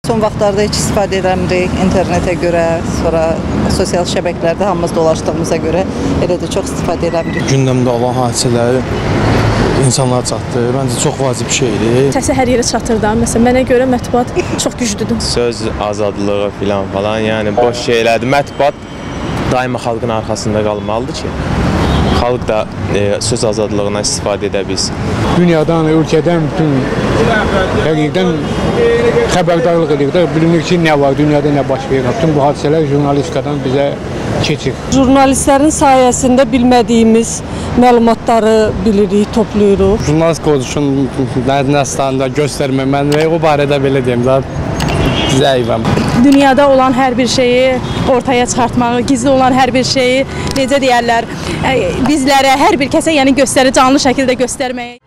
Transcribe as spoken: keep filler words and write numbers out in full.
Son vaxtlarda heç istifadə edəmirik internetə görə, sonra sosial şəbəkələrdə hamımız dolaşdığımıza görə elə də çox istifadə edəmirik. Gündəmdə olan hadisələri insanlara çatdır. Məncə çox vacib bir şeydir. Səsi hər yerə çatır da. Məsələn, mənə görə mətbuat çox güclüdür. Söz azadlığı filan falan, yəni boş şeylərdir. Mətbuat daima xalqın arxasında qalmalıdır ki, xalq da e, söz azadlığına istifadə edə bilsin. Dünyadan, ölkədən, bütün həqiqdən xəbərdarlıq edir də, bilinir ki, nə var, dünyada nə baş verir. Bütün bu hadisələr jurnalistikadan bizə keçir. Jurnalistlərin sayəsində bilmədiyimiz məlumatları bilirik, toplayırıq. Jurnalist üçün nəsləndə göstərməmən və o barədə belə deyim də zəifəm. Dünyada olan hər bir şeyi ortaya çıxartmağı, gizli olan hər bir şeyi, necə deyərlər, bizlərə, hər bir kəsə yəni göstərir, canlı şəkildə göstərməyi.